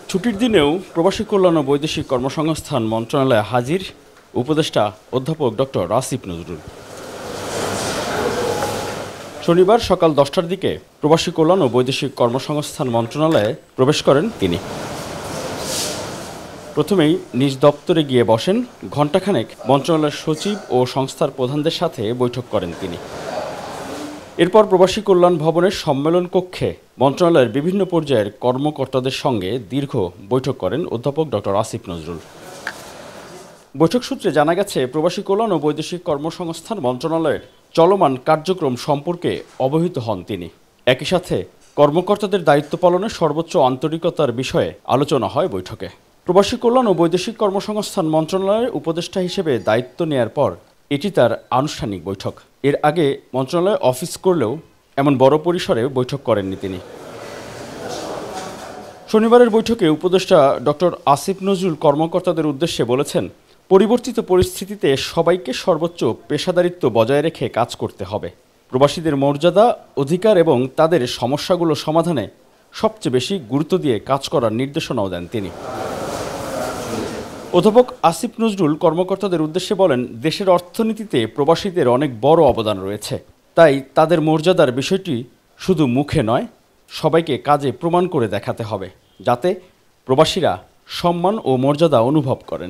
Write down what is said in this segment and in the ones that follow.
ছুটির দিনেও প্রবাসী কল্যাণ ও বৈদেশিক কর্মসংস্থান মন্ত্রণালয়ে হাজির উপদেষ্টা অধ্যাপক ডক্টর আসিফ নজরুল। শনিবার সকাল 10টার দিকে প্রবাসী কল্যাণ ও বৈদেশিক কর্মসংস্থান মন্ত্রণালয়ে প্রবেশ করেন তিনি। প্রথমেই নিজ দপ্তরে গিয়ে বসেন। ঘণ্টাখানেক মন্ত্রণালয়ের সচিব ও সংস্থার প্রধানদের সাথে বৈঠক করেন তিনি। এরপর প্রবাসী কল্যাণ ভবনের সম্মেলন কক্ষে মন্ত্রণালয়ের বিভিন্ন পর্যায়ের কর্মকর্তাদের সঙ্গে দীর্ঘ বৈঠক করেন অধ্যাপক ডক্টর আসিফ নজরুল। বৈঠক সূত্রে জানা গেছে, প্রবাসী কল্যাণ ও বৈদেশিক কর্মসংস্থান মন্ত্রণালয়ের চলমান কার্যক্রম সম্পর্কে অবহিত হন তিনি। একই সাথে কর্মকর্তাদের দায়িত্ব পালনে সর্বোচ্চ আন্তরিকতার বিষয়ে আলোচনা হয় বৈঠকে। প্রবাসী কল্যাণ ও বৈদেশিক কর্মসংস্থান মন্ত্রণালয়ের উপদেষ্টা হিসেবে দায়িত্ব নেয়ার পর এটি তার আনুষ্ঠানিক বৈঠক। এর আগে মন্ত্রণালয়ে অফিস করলেও এমন বড় পরিসরে বৈঠক করেননি তিনি। শনিবারের বৈঠকে উপদেষ্টা ডক্টর আসিফ নজরুল কর্মকর্তাদের উদ্দেশ্যে বলেছেন, পরিবর্তিত পরিস্থিতিতে সবাইকে সর্বোচ্চ পেশাদারিত্ব বজায় রেখে কাজ করতে হবে। প্রবাসীদের মর্যাদা, অধিকার এবং তাদের সমস্যাগুলো সমাধানে সবচেয়ে বেশি গুরুত্ব দিয়ে কাজ করার নির্দেশনাও দেন তিনি। অধ্যাপক আসিফ নজরুল কর্মকর্তাদের উদ্দেশ্যে বলেন, দেশের অর্থনীতিতে প্রবাসীদের অনেক বড় অবদান রয়েছে। তাই তাদের মর্যাদার বিষয়টি শুধু মুখে নয়, সবাইকে কাজে প্রমাণ করে দেখাতে হবে, যাতে প্রবাসীরা সম্মান ও মর্যাদা অনুভব করেন।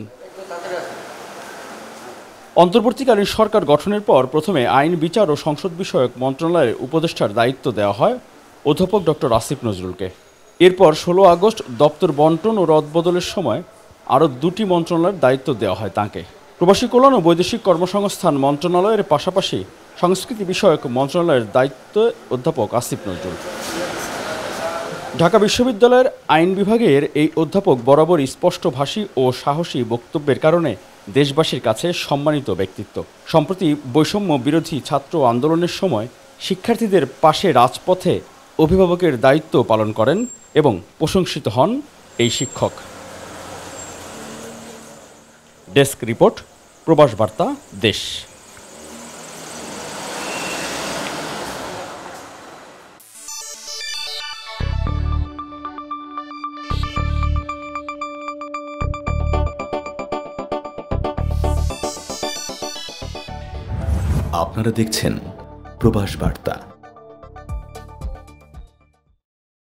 অন্তর্বর্তীকালীন সরকার গঠনের পর প্রথমে আইন, বিচার ও সংসদ বিষয়ক মন্ত্রণালয়ের উপদেষ্টার দায়িত্ব দেওয়া হয় অধ্যাপক ডক্টর আসিফ নজরুলকে। এরপর 16 আগস্ট দপ্তর বন্টন ও রদবদলের সময় আরও 2টি মন্ত্রণালয়ের দায়িত্ব দেওয়া হয় তাঁকে। প্রবাসী কল্যাণ ও বৈদেশিক কর্মসংস্থান মন্ত্রণালয়ের পাশাপাশি সংস্কৃতি বিষয়ক মন্ত্রণালয়ের দায়িত্বে অধ্যাপক আসিফ নজরুল। ঢাকা বিশ্ববিদ্যালয়ের আইন বিভাগের এই অধ্যাপক বরাবর স্পষ্টভাষী ও সাহসী বক্তব্যের কারণে দেশবাসীর কাছে সম্মানিত ব্যক্তিত্ব। সম্প্রতি বৈষম্য বিরোধী ছাত্র আন্দোলনের সময় শিক্ষার্থীদের পাশে রাজপথে অভিভাবকের দায়িত্ব পালন করেন এবং প্রশংসিত হন এই শিক্ষক। ডেস্ক রিপোর্ট, প্রবাস বার্তা, দেশ। আপনারা দেখছেন প্রবাস বার্তা।